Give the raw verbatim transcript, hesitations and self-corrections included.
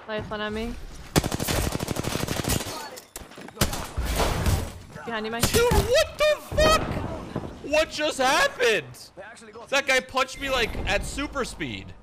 Life on me. Behind you, Mike. Dude, what the fuck? What just happened? That guy punched me like at super speed.